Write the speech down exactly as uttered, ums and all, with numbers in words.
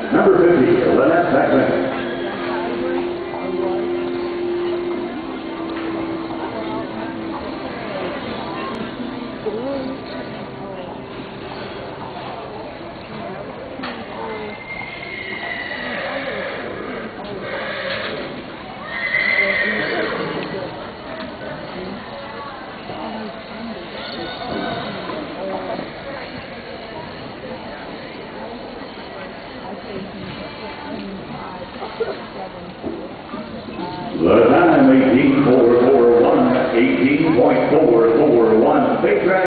Number fifty, Lynette. The time eighteen point four four one, eighteen point four four one. Big